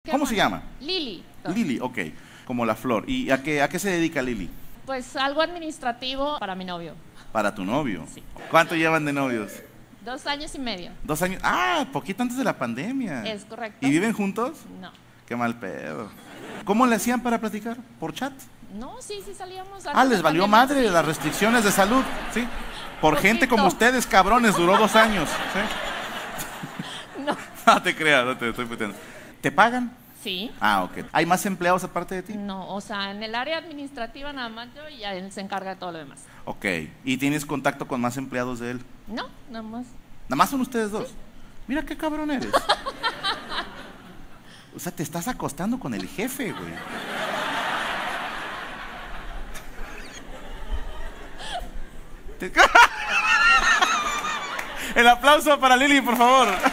¿Cómo se llama? Lili. Lili, ok. Como la flor. ¿Y a qué se dedica Lili? Pues algo administrativo para mi novio. ¿Para tu novio? Sí. ¿Cuánto llevan de novios? 2 años y medio. 2 años. Ah, poquito antes de la pandemia. Es correcto. ¿Y viven juntos? No. Qué mal pedo. ¿Cómo le hacían para platicar? ¿Por chat? No, sí salíamos. Ah, les valió madre las restricciones de salud, ¿sí? Por gente como ustedes, cabrones, duró 2 años, ¿sí? No. No te creas, no te estoy puteando. ¿Te pagan? Sí. Ah, ok. ¿Hay más empleados aparte de ti? No, o sea, en el área administrativa nada más yo y ya él se encarga de todo lo demás. Ok. ¿Y tienes contacto con más empleados de él? No, nada más. ¿Nada más son ustedes dos? Sí. Mira qué cabrón eres. O sea, te estás acostando con el jefe, güey. El aplauso para Lili, por favor.